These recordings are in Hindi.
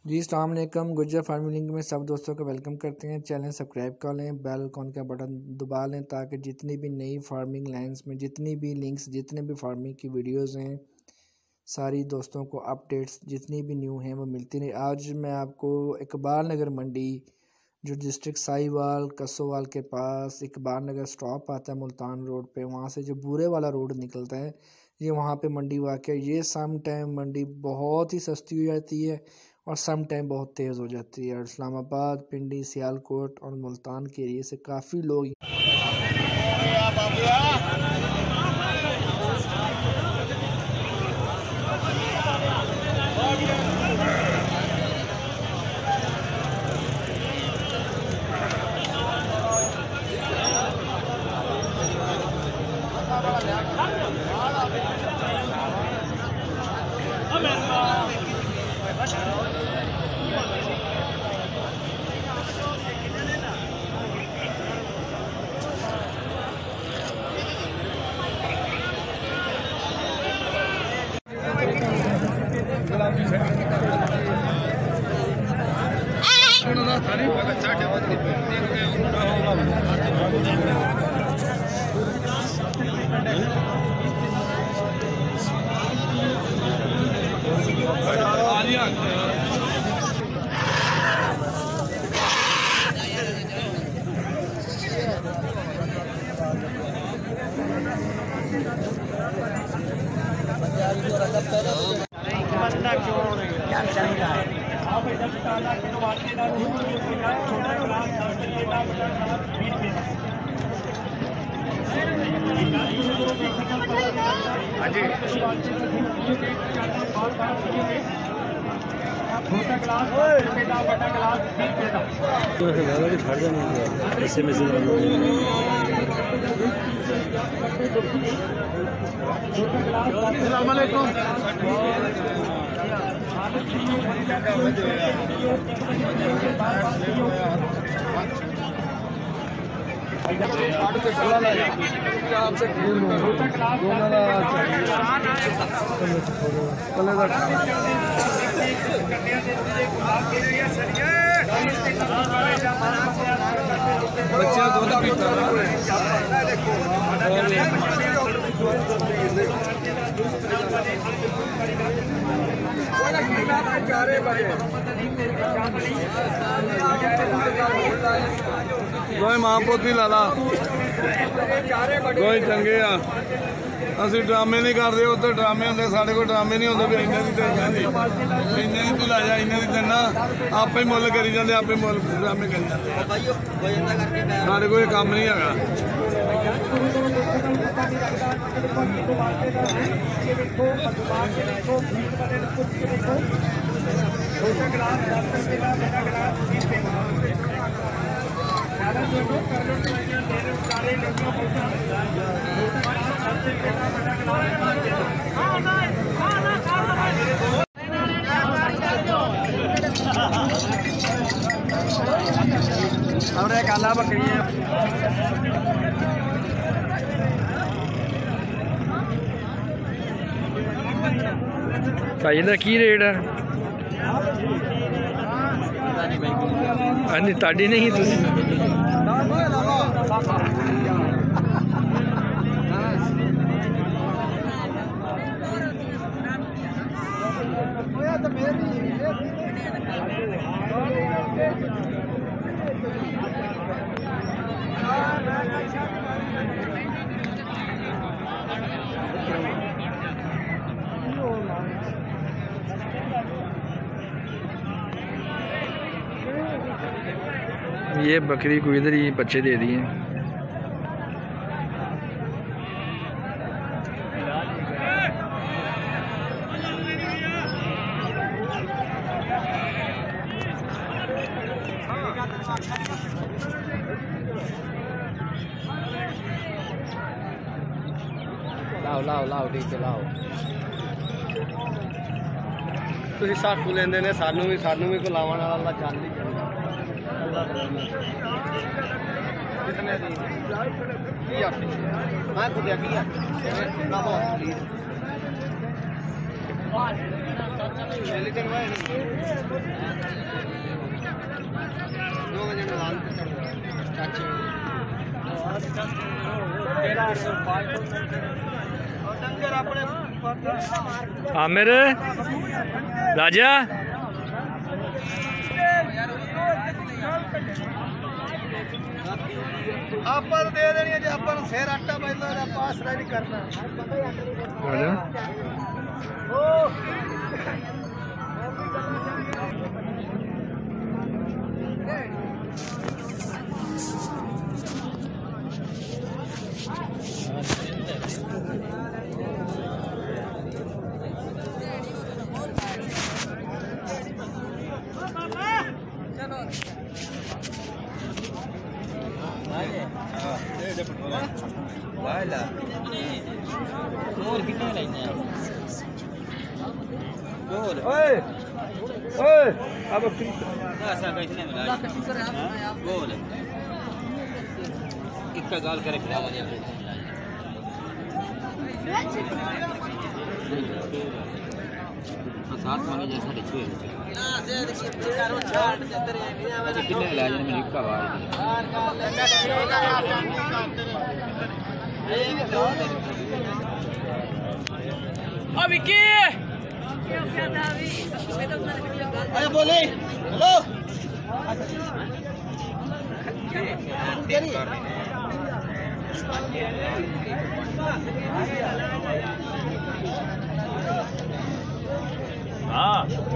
जी अस्सलाम वालेकुम। गुज्जर फार्मिंग लिंक में सब दोस्तों को वेलकम करते हैं। चैनल सब्सक्राइब कर लें, बेल आइकॉन का बटन दबा लें ताकि जितनी भी नई फार्मिंग लाइंस में जितनी भी लिंक्स जितने भी फार्मिंग की वीडियोस हैं सारी दोस्तों को अपडेट्स जितनी भी न्यू हैं वो मिलती रहे। आज मैं आपको इकबाल नगर मंडी जो डिस्ट्रिक्ट साहिवाल कसोवाल के पास इकबाल नगर स्टॉप आता है मुल्तान रोड पे, वहाँ से जो बूरे वाला रोड निकलता है ये वहाँ पे मंडी वाक़ है। ये सम टाइम मंडी बहुत ही सस्ती हो जाती है और सम टाइम बहुत तेज़ हो जाती है। और इस्लामाबाद, पिंडी, सियालकोट और मुल्तान के एरिए से काफ़ी लोग गोए मां पोती लाला गोए चंगे आ। ਅਸੀਂ ड्रामे नहीं करते, उत्तर ड्रामे होंगे, साढ़े को ड्रामे नहीं होंगे भी इन्ने की देना इन्ने की तू ला जा इन्ने की देना आप ही मुल करी जाते आप ही मुल ड्रामे करी जाते साढ़े कोई काम नहीं है। और एक आला बकरी है भाई इहदा की रेट है? हाँ जी ताड़ी नहीं तुसी ये बकरी को इधर ही बच्चे दे दिए। लाओ ठीक है लाओ। तुसी साकू लेंदे ने सानू भी को लावन वाला चल ही कितने दी मैं खुद की ना बहुत प्लीज आमिर राजा ਆਪਾਂ ਦੇ ਦੇਣੀ ਜੇ ਆਪਾਂ ਨੂੰ ਫੇਰ ਆਟਾ ਪੈਂਦਾ ਦਾ ਪਾਸ ਰੈਡੀ ਕਰਨਾ इसका गाल करे साथ मांगे जैसा देखिए अच्छा कितने इलाज में लिखा हुआ अभी की अरे बोले हेलो हाँ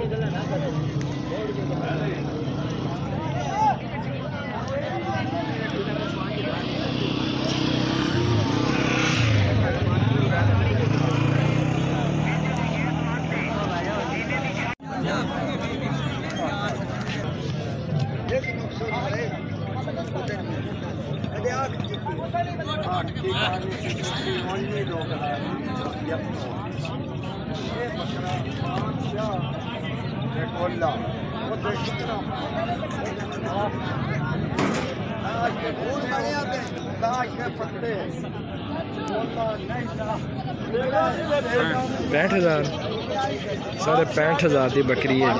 पैंठ हजार 65,000 की बकरी है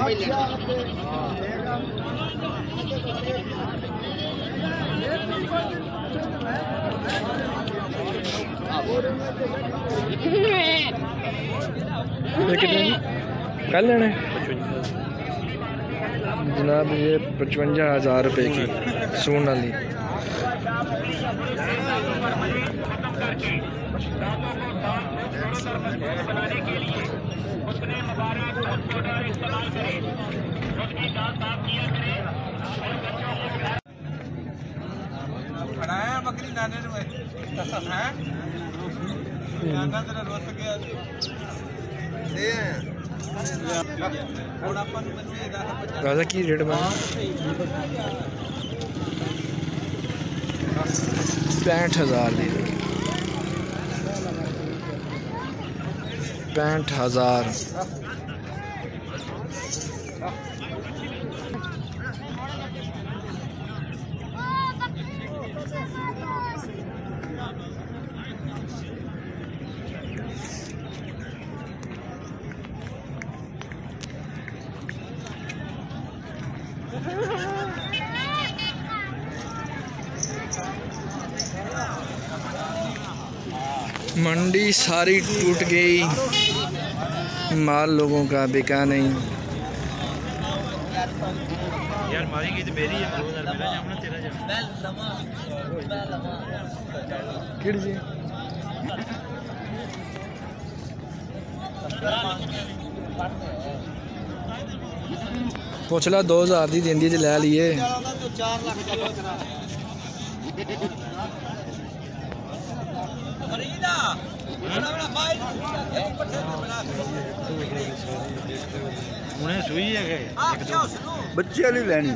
कल लेना जनाब ये 55,000 रुपए की सून वाली बनाया बकरी नाने में हैं नाना तेरा रोस गया ले और अपन बच्चे राजा की रेट में 65,000 दी 65,000 मंडी सारी टूट गई, माल लोगों का बिका नहीं। यार मारी गई तो मेरी है 2000 मेरा जामना तेरा जामना किड़ जी पुछ ला 2000 दी देंदी ते ले लिए 4 लाख उन्हें सुई है बच्चे वाली लेनी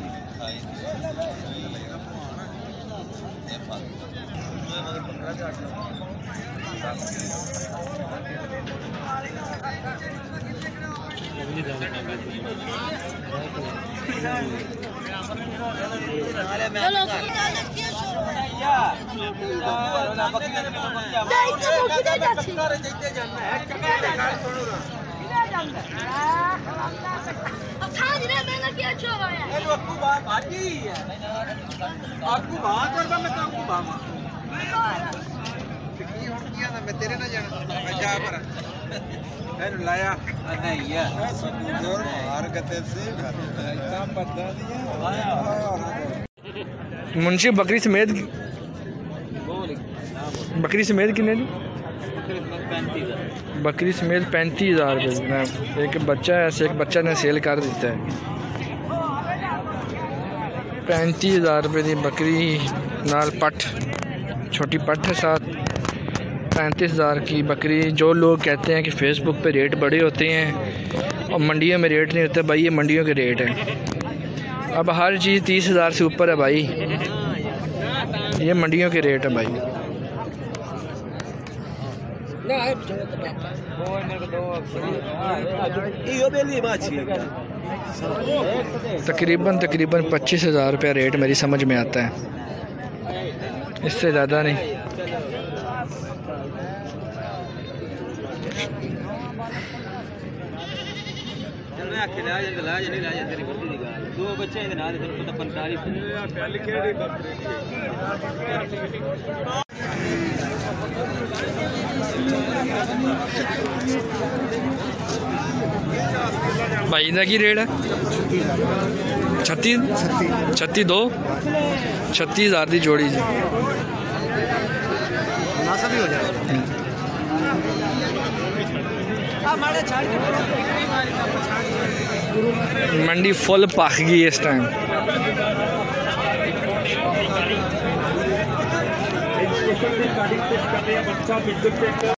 मैं तेरे ना जाना जा पर मैंने लाया नहीं है जोर मार गते से इतना बता दिया मुंशी बकरी समेत कितने दी? बकरी समेत 35,000 रुपये। एक बच्चा है, ऐसे एक बच्चा ने सेल कर दिता है। 35,000 रुपये की बकरी नाल पट, छोटी पट है साथ। 35,000 की बकरी। जो लोग कहते हैं कि फेसबुक पे रेट बड़े होते हैं और मंडियों में रेट नहीं होते, भाई ये मंडियों के रेट हैं। अब हर चीज़ 30,000 से ऊपर है भाई, ये मंडियों के रेट है भाई। तकरीबन 25,000 रुपया रेट मेरी समझ में आता है, इससे ज़्यादा नहीं। दो बच्चे भाई इनका की रेट है? 36,000 की जोड़ी जी। भी हो जाए मंडी फुल पक गई इस टाइम।